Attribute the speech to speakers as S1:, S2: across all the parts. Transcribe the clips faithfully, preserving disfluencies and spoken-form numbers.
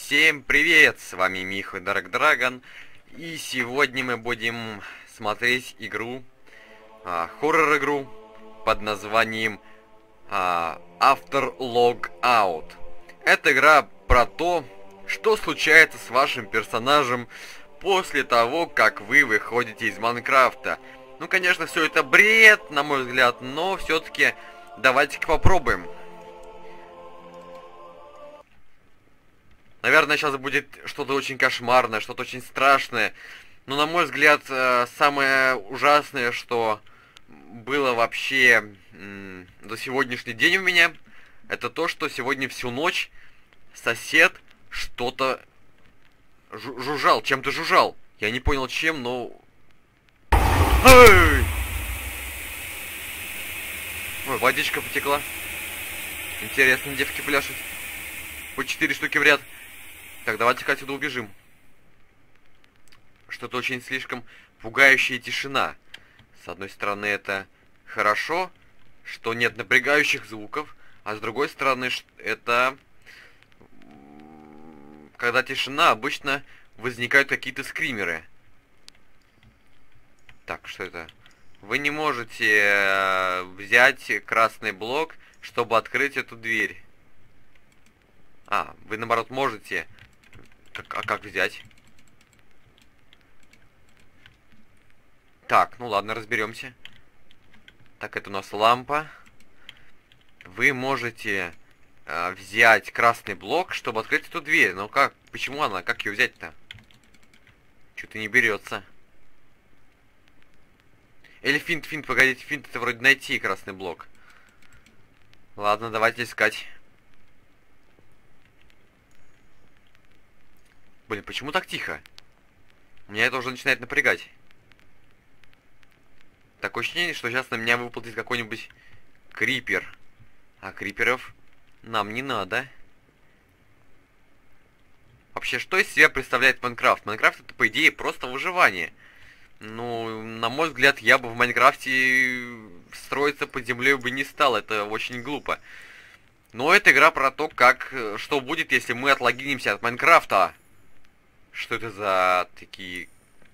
S1: Всем привет! С вами Миха Dark Dragon. И сегодня мы будем смотреть игру, а, хоррор-игру под названием а, After Logout. Это игра про то, что случается с вашим персонажем после того, как вы выходите из Майнкрафта. Ну, конечно, все это бред, на мой взгляд, но все-таки давайте-ка попробуем. Наверное, сейчас будет что-то очень кошмарное, что-то очень страшное. Но, на мой взгляд, самое ужасное, что было вообще до сегодняшний день у меня, это то, что сегодня всю ночь сосед что-то жужжал, чем-то жужжал. Я не понял чем, но... Эй! Ой, водичка потекла. Интересно, девки пляшут. По четыре штуки в ряд. Так, давайте-ка отсюда убежим. Что-то очень слишком пугающая тишина. С одной стороны, это хорошо, что нет напрягающих звуков, а с другой стороны, это... Когда тишина, обычно возникают какие-то скримеры. Так, что это? Вы не можете взять красный блок, чтобы открыть эту дверь. А, вы наоборот можете... А как взять? Так, ну ладно, разберемся. Так, это у нас лампа. Вы можете э, взять красный блок, чтобы открыть эту дверь. Но как? Почему она? Как ее взять-то? Что-то не берется. Или финт, финт, погодите, финт это вроде найти красный блок. Ладно, давайте искать. Блин, почему так тихо? Меня это уже начинает напрягать. Такое ощущение, что сейчас на меня выползет какой-нибудь крипер. А криперов нам не надо. Вообще, что из себя представляет Майнкрафт? Майнкрафт это, по идее, просто выживание. Ну, на мой взгляд, я бы в Майнкрафте строиться под землей бы не стал. Это очень глупо. Но это игра про то, как... Что будет, если мы отлогинимся от Майнкрафта. Что это за такие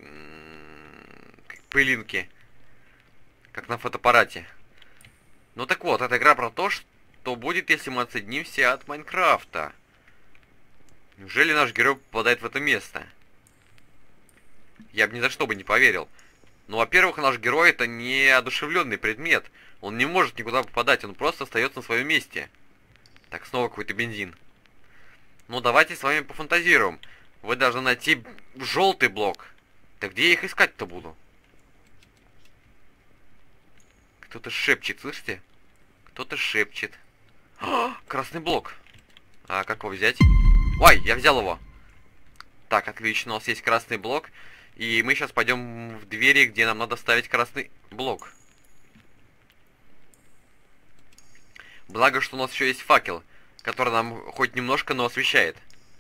S1: пылинки? Как на фотоаппарате. Ну так вот, эта игра про то, что будет, если мы отсоединимся от Майнкрафта. Неужели наш герой попадает в это место? Я бы ни за что бы не поверил. Ну, во-первых, наш герой это не одушевленный предмет. Он не может никуда попадать, он просто остается на своем месте. Так, снова какой-то бензин. Ну, давайте с вами пофантазируем. Вы должны найти желтый блок. Так где я их искать-то буду? Кто-то шепчет, слышите? Кто-то шепчет. О, красный блок. А как его взять? Ой, я взял его. Так, отлично, у нас есть красный блок. И мы сейчас пойдем в двери, где нам надо ставить красный блок. Благо, что у нас еще есть факел, который нам хоть немножко, но освещает.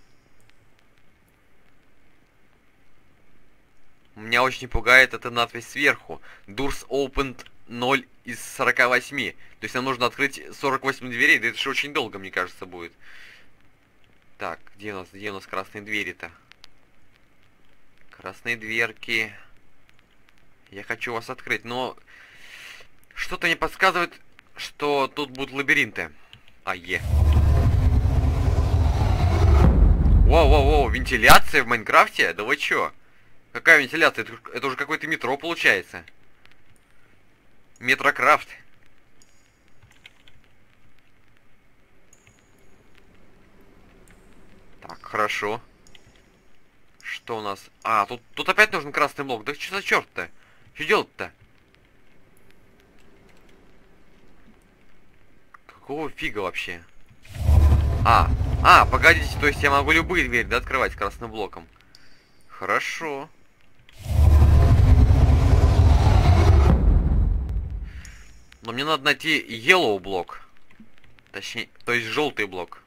S1: Меня очень пугает эта надпись сверху. Doors opened ноль из сорока восьми. То есть нам нужно открыть сорок восемь дверей. Да это же очень долго, мне кажется, будет. Так, где у нас, где у нас красные двери-то? Красные дверки. Я хочу вас открыть, но... Что-то мне подсказывает, что тут будут лабиринты. А, е. Воу-воу-воу, вентиляция в Майнкрафте? Да вы чё? Какая вентиляция? Это, это уже какое-то метро получается. Метрокрафт. Так, хорошо. Что у нас? А, тут, тут опять нужен красный блок. Да что за черт-то? Что делать-то? Какого фига вообще? А, а, погодите, то есть я могу любые двери, да, открывать красным блоком? Хорошо. Но мне надо найти yellow блок. Точнее, то есть желтый блок.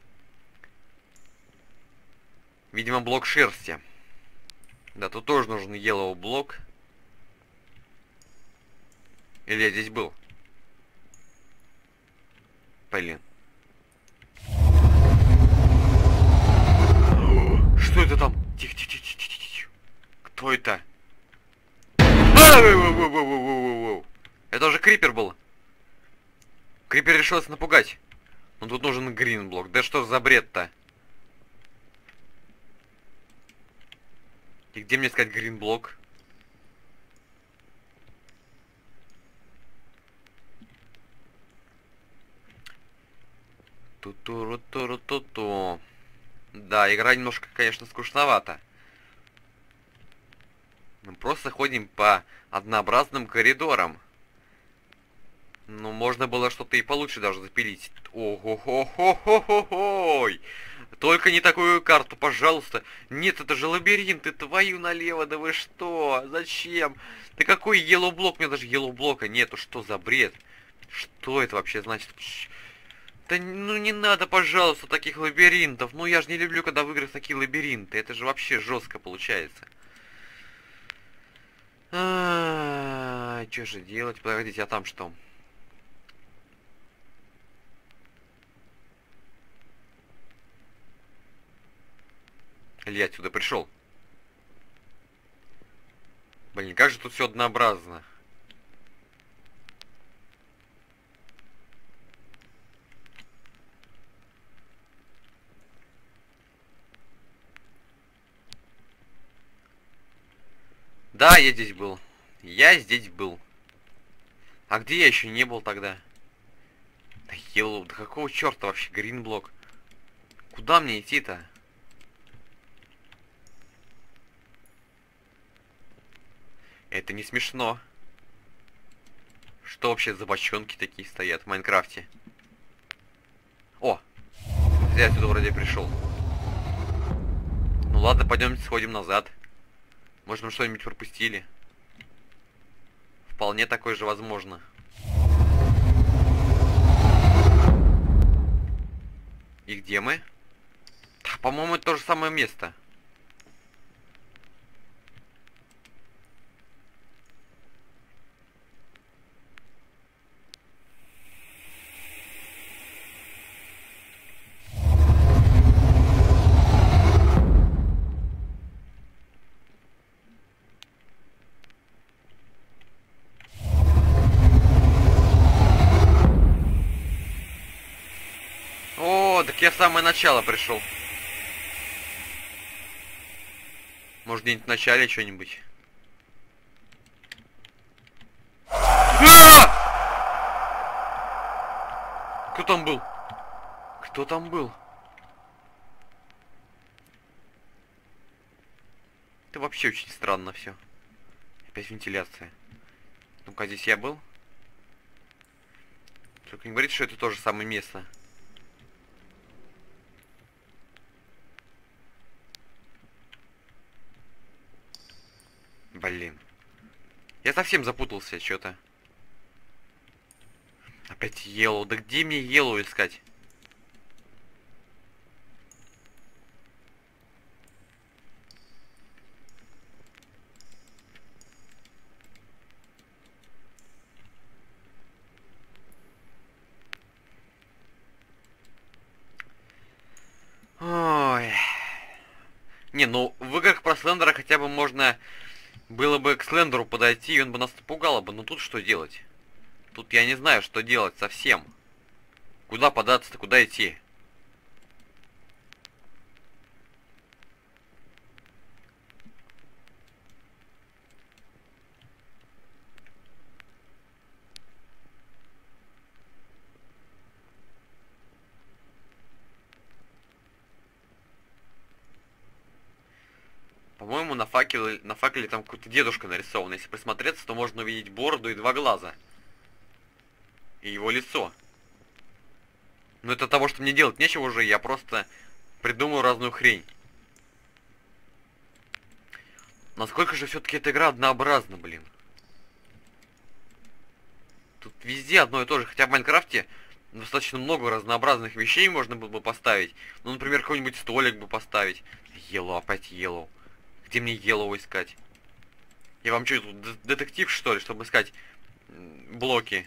S1: Видимо, блок шерсти. Да, тут тоже нужен yellow блок. Или я здесь был? Блин. Что это? Это уже крипер был. Крипер решился напугать. Но тут нужен гринблок. Да что за бред-то? И где мне искать гринблок? Ту-ту-ру-ту-ру-ту-ту. Да, игра немножко, конечно, скучновата. Мы просто ходим по однообразным коридорам. Ну, можно было что-то и получше даже запилить. Ого-хо-хо-хо-хо-хой! Только не такую карту, пожалуйста. Нет, это же лабиринт, ты твою налево, да вы что? Зачем? Да какой yellow блок? У меня даже yellow блока нету, что за бред? Что это вообще значит? Да ну не надо, пожалуйста, таких лабиринтов. Ну я же не люблю, когда в играх такие лабиринты. Это же вообще жестко получается. А, что же делать? Погодите, а там что? Или я отсюда пришел? Блин, как же тут все однообразно. Да, я здесь был. Я здесь был. А где я еще не был тогда? Да yellow, да какого черта вообще гринблок? Куда мне идти-то? Это не смешно. Что вообще за бочонки такие стоят в Майнкрафте? О! Я отсюда вроде пришел. Ну ладно, пойдемте сходим назад. Может, мы что-нибудь пропустили? Вполне такое же возможно. И где мы? Да, по-моему, это то же самое место. О, так я в самое начало пришел. Может, где-нибудь в начале что-нибудь? Кто там был? Кто там был? Это вообще очень странно все. Опять вентиляция. Ну-ка, здесь я был. Только не говорите, что это то же самое место. Блин. Я совсем запутался что-то. Опять yellow. Да где мне yellow искать? Ой. Не, ну в играх про Слендера хотя бы можно было бы к Слендеру подойти, и он бы нас напугало бы. Но тут что делать? Тут я не знаю, что делать совсем. Куда податься-то, куда идти? По-моему, на факеле, на факеле там какой-то дедушка нарисован. Если присмотреться, то можно увидеть бороду и два глаза. И его лицо. Но это того, что мне делать нечего уже, я просто придумаю разную хрень. Насколько же все-таки эта игра однообразна, блин. Тут везде одно и то же. Хотя в Майнкрафте достаточно много разнообразных вещей можно было бы поставить. Ну, например, какой-нибудь столик бы поставить. Yellow, опять yellow. Где мне yellow искать? Я вам что, тут детектив, что ли, чтобы искать блоки?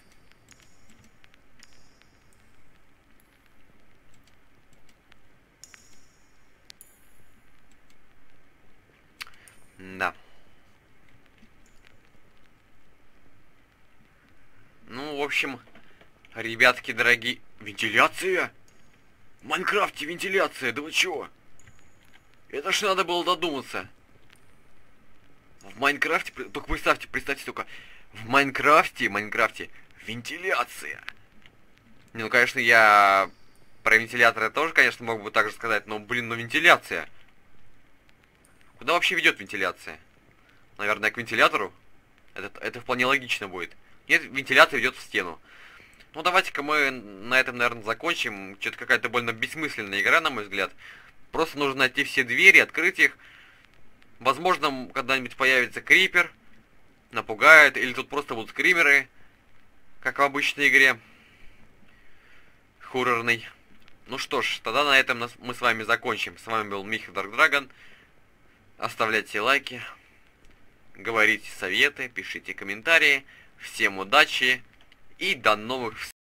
S1: Да. общем, ребятки дорогие... Вентиляция? В Майнкрафте вентиляция, да вы чё? Это ж надо было додуматься. В Майнкрафте... Только представьте, представьте только. В Майнкрафте, Майнкрафте вентиляция. Не, ну, конечно, я... Про вентиляторы тоже, конечно, мог бы так же сказать, но, блин, ну вентиляция. Куда вообще ведет вентиляция? Наверное, к вентилятору? Это, это вполне логично будет. Нет, вентилятор ведет в стену. Ну, давайте-ка мы на этом, наверное, закончим. Что-то какая-то больно бессмысленная игра, на мой взгляд. Просто нужно найти все двери, открыть их. Возможно, когда-нибудь появится крипер. Напугает. Или тут просто будут скримеры. Как в обычной игре. Хоррорной. Ну что ж, тогда на этом нас, мы с вами закончим. С вами был Миха Дарк Драгон. Оставляйте лайки. Говорите советы, пишите комментарии. Всем удачи и до новых встреч.